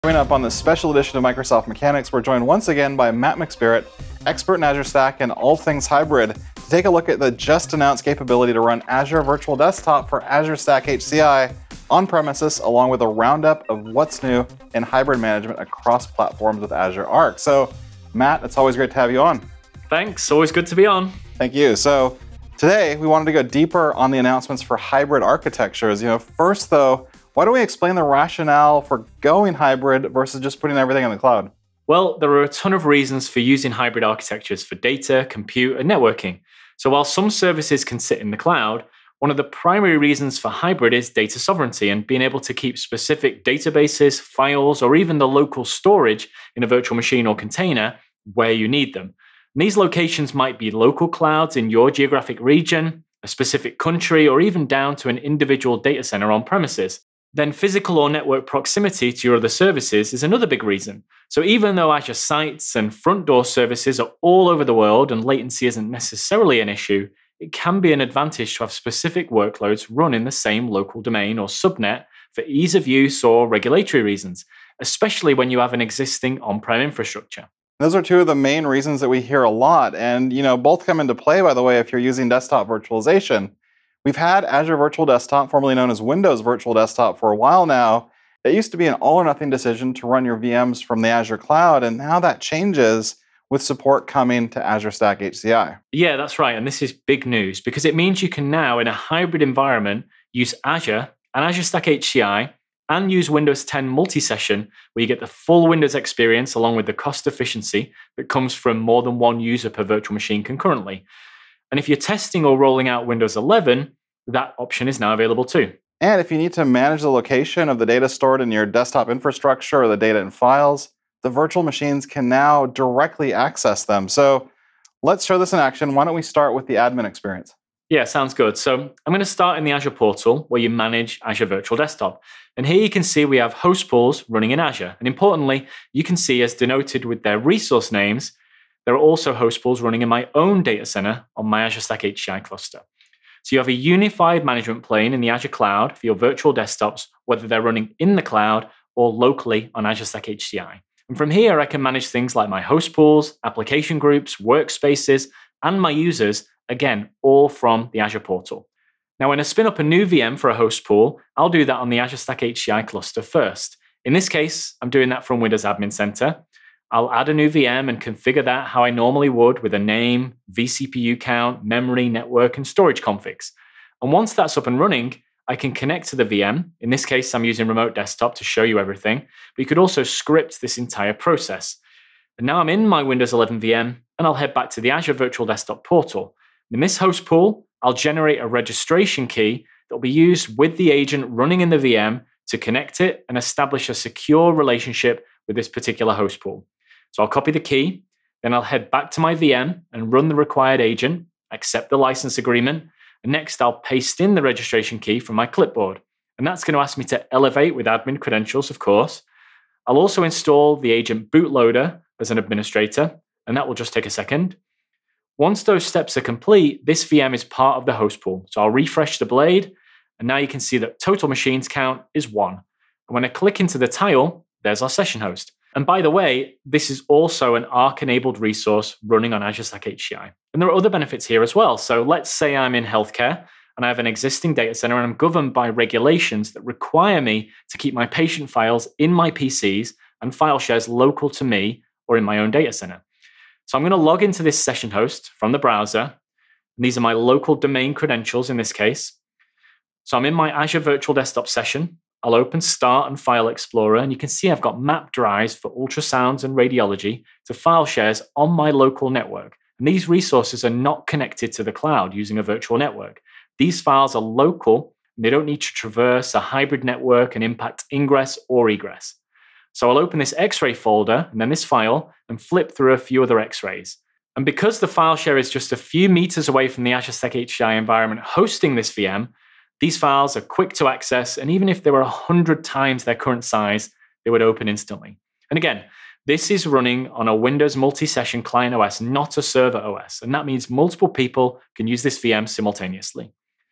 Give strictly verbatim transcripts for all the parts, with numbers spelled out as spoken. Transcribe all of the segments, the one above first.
Coming up on this special edition of Microsoft Mechanics, we're joined once again by Matt McSpirit, expert in Azure Stack and all things hybrid, to take a look at the just announced capability to run Azure Virtual Desktop for Azure Stack H C I on premises, along with a roundup of what's new in hybrid management across platforms with Azure Arc. So, Matt, it's always great to have you on. Thanks, always good to be on. Thank you. So, today we wanted to go deeper on the announcements for hybrid architectures. You know, first though, why don't we explain the rationale for going hybrid versus just putting everything in the cloud? Well, there are a ton of reasons for using hybrid architectures for data, compute, and networking. So while some services can sit in the cloud, one of the primary reasons for hybrid is data sovereignty and being able to keep specific databases, files, or even the local storage in a virtual machine or container where you need them. And these locations might be local clouds in your geographic region, a specific country, or even down to an individual data center on premises. Then physical or network proximity to your other services is another big reason. So even though Azure sites and front door services are all over the world and latency isn't necessarily an issue, it can be an advantage to have specific workloads run in the same local domain or subnet for ease of use or regulatory reasons, especially when you have an existing on-prem infrastructure. Those are two of the main reasons that we hear a lot. And, you know, both come into play, by the way, if you're using desktop virtualization. We've had Azure Virtual Desktop, formerly known as Windows Virtual Desktop, for a while now. It used to be an all-or-nothing decision to run your V Ms from the Azure cloud, and now that changes with support coming to Azure Stack H C I. Yeah, that's right, and this is big news because it means you can now, in a hybrid environment, use Azure and Azure Stack H C I and use Windows ten multi-session, where you get the full Windows experience along with the cost efficiency that comes from more than one user per virtual machine concurrently. And if you're testing or rolling out Windows eleven, that option is now available too. And if you need to manage the location of the data stored in your desktop infrastructure or the data in files, the virtual machines can now directly access them. So let's show this in action. Why don't we start with the admin experience? Yeah, sounds good. So I'm going to start in the Azure portal where you manage Azure Virtual Desktop. And here you can see we have host pools running in Azure. And importantly, you can see as denoted with their resource names, there are also host pools running in my own data center on my Azure Stack H C I cluster. So you have a unified management plane in the Azure cloud for your virtual desktops, whether they're running in the cloud or locally on Azure Stack H C I. And from here, I can manage things like my host pools, application groups, workspaces, and my users, again, all from the Azure portal. Now, when I spin up a new V M for a host pool, I'll do that on the Azure Stack H C I cluster first. In this case, I'm doing that from Windows Admin Center. I'll add a new V M and configure that how I normally would with a name, vCPU count, memory, network, and storage configs. And once that's up and running, I can connect to the V M. In this case, I'm using Remote Desktop to show you everything, but you could also script this entire process. And now I'm in my Windows eleven V M, and I'll head back to the Azure Virtual Desktop portal. In this host pool, I'll generate a registration key that will be used with the agent running in the V M to connect it and establish a secure relationship with this particular host pool. So I'll copy the key, then I'll head back to my V M and run the required agent, accept the license agreement, and next I'll paste in the registration key from my clipboard. And that's going to ask me to elevate with admin credentials, of course. I'll also install the agent bootloader as an administrator, and that will just take a second. Once those steps are complete, this V M is part of the host pool. So I'll refresh the blade, and now you can see that total machines count is one. And when I click into the tile, there's our session host. And by the way, this is also an Arc-enabled resource running on Azure Stack H C I. And there are other benefits here as well. So let's say I'm in healthcare and I have an existing data center and I'm governed by regulations that require me to keep my patient files in my P Cs and file shares local to me or in my own data center. So I'm going to log into this session host from the browser. And these are my local domain credentials in this case. So I'm in my Azure Virtual Desktop session. I'll open Start and File Explorer, and you can see I've got map drives for ultrasounds and radiology to file shares on my local network. And these resources are not connected to the cloud using a virtual network. These files are local, and they don't need to traverse a hybrid network and impact ingress or egress. So I'll open this X-ray folder, and then this file, and flip through a few other X-rays. And because the file share is just a few meters away from the Azure Stack H C I environment hosting this V M, these files are quick to access, and even if they were one hundred times their current size, they would open instantly. And again, this is running on a Windows multi-session client O S, not a server O S, and that means multiple people can use this V M simultaneously.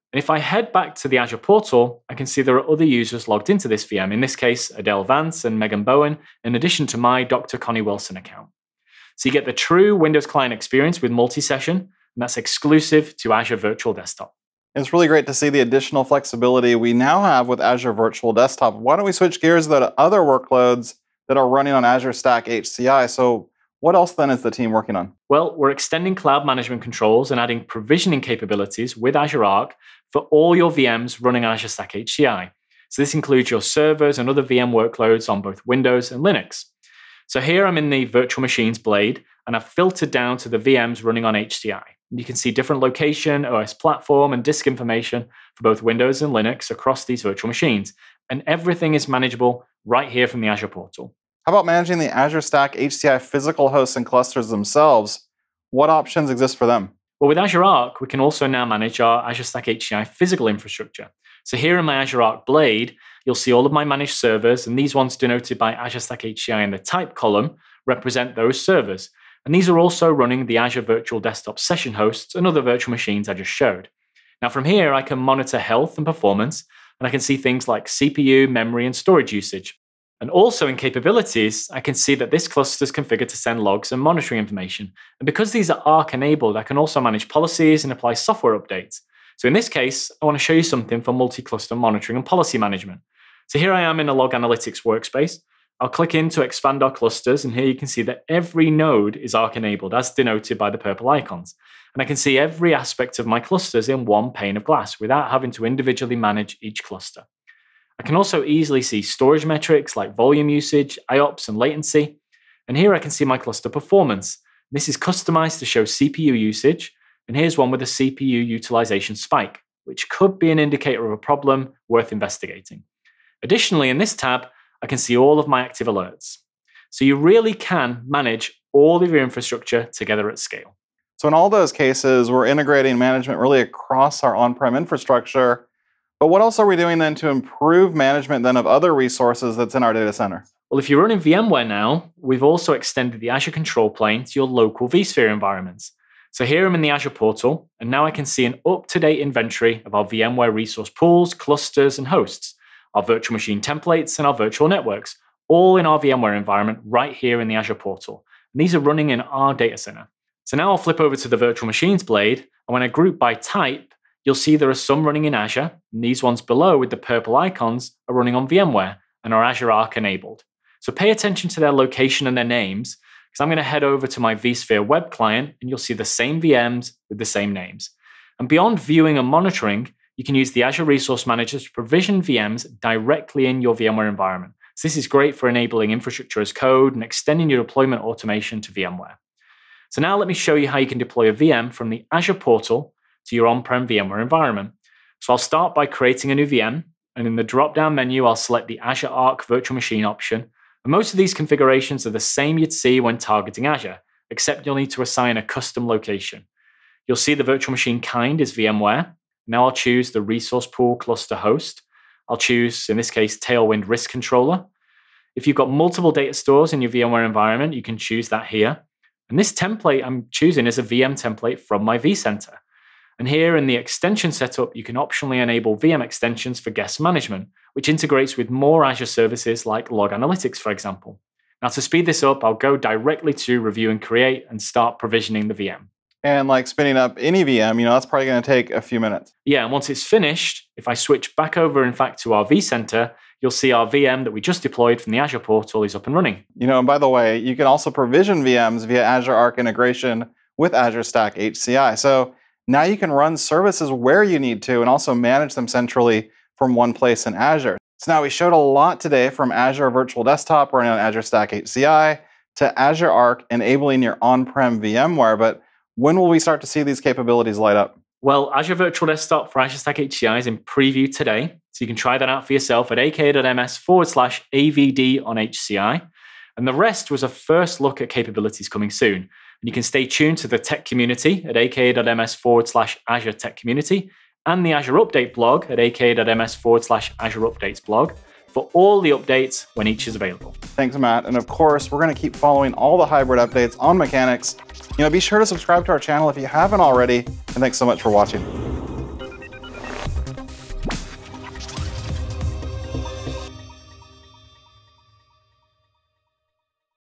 And if I head back to the Azure portal, I can see there are other users logged into this V M, in this case, Adele Vance and Megan Bowen, in addition to my Doctor Connie Wilson account. So you get the true Windows client experience with multi-session, and that's exclusive to Azure Virtual Desktop. It's really great to see the additional flexibility we now have with Azure Virtual Desktop. Why don't we switch gears though to other workloads that are running on Azure Stack H C I? So what else then is the team working on? Well, we're extending cloud management controls and adding provisioning capabilities with Azure Arc for all your V Ms running on Azure Stack H C I. So this includes your servers and other V M workloads on both Windows and Linux. So here I'm in the virtual machines blade, and I've filtered down to the V Ms running on H C I. You can see different location, O S platform, and disk information for both Windows and Linux across these virtual machines. And everything is manageable right here from the Azure portal. How about managing the Azure Stack H C I physical hosts and clusters themselves? What options exist for them? Well, with Azure Arc, we can also now manage our Azure Stack H C I physical infrastructure. So here in my Azure Arc blade, you'll see all of my managed servers, and these ones denoted by Azure Stack H C I in the type column represent those servers. And these are also running the Azure Virtual Desktop session hosts and other virtual machines I just showed. Now from here, I can monitor health and performance, and I can see things like C P U, memory, and storage usage. And also in capabilities, I can see that this cluster is configured to send logs and monitoring information. And because these are Arc-enabled, I can also manage policies and apply software updates. So in this case, I want to show you something for multi-cluster monitoring and policy management. So here I am in a log analytics workspace. I'll click in to expand our clusters, and here you can see that every node is Arc-enabled, as denoted by the purple icons. And I can see every aspect of my clusters in one pane of glass without having to individually manage each cluster. I can also easily see storage metrics like volume usage, I O P S, and latency. And here I can see my cluster performance. This is customized to show C P U usage, and here's one with a C P U utilization spike, which could be an indicator of a problem worth investigating. Additionally, in this tab, I can see all of my active alerts. So you really can manage all of your infrastructure together at scale. So in all those cases, we're integrating management really across our on-prem infrastructure. But what else are we doing then to improve management then of other resources that's in our data center? Well, if you're running VMware now, we've also extended the Azure control plane to your local vSphere environments. So here I'm in the Azure portal, and now I can see an up-to-date inventory of our VMware resource pools, clusters, and hosts, our virtual machine templates, and our virtual networks, all in our VMware environment right here in the Azure portal. And these are running in our data center. So now I'll flip over to the virtual machines blade, and when I group by type, you'll see there are some running in Azure, and these ones below with the purple icons are running on VMware and are Azure Arc-enabled. So pay attention to their location and their names, because I'm going to head over to my vSphere web client, and you'll see the same V Ms with the same names. And beyond viewing and monitoring, you can use the Azure Resource Manager to provision V Ms directly in your VMware environment. So this is great for enabling infrastructure as code and extending your deployment automation to VMware. So now let me show you how you can deploy a V M from the Azure portal to your on-prem VMware environment. So I'll start by creating a new V M, and in the drop-down menu, I'll select the Azure Arc Virtual Machine option. And most of these configurations are the same you'd see when targeting Azure, except you'll need to assign a custom location. You'll see the virtual machine kind is VMware. Now I'll choose the resource pool cluster host. I'll choose, in this case, Tailwind Risk Controller. If you've got multiple data stores in your VMware environment, you can choose that here. And this template I'm choosing is a V M template from my vCenter. And here in the extension setup, you can optionally enable V M extensions for guest management, which integrates with more Azure services like Log Analytics, for example. Now to speed this up, I'll go directly to Review and Create and start provisioning the V M. And like spinning up any V M, you know, that's probably going to take a few minutes. Yeah, and once it's finished, if I switch back over, in fact, to our vCenter, you'll see our V M that we just deployed from the Azure portal is up and running. You know, and by the way, you can also provision V Ms via Azure Arc integration with Azure Stack H C I. So now you can run services where you need to and also manage them centrally from one place in Azure. So now we showed a lot today, from Azure Virtual Desktop running on Azure Stack H C I to Azure Arc enabling your on-prem VMware. But when will we start to see these capabilities light up? Well, Azure Virtual Desktop for Azure Stack H C I is in preview today. So you can try that out for yourself at aka.ms forward slash AVD on H C I. And the rest was a first look at capabilities coming soon. And you can stay tuned to the tech community at aka.ms forward slash Azure Tech Community and the Azure Update blog at aka.ms forward slash Azure Updates blog for all the updates when each is available. Thanks, Matt. And of course, we're going to keep following all the hybrid updates on Mechanics. You know, be sure to subscribe to our channel if you haven't already. And thanks so much for watching.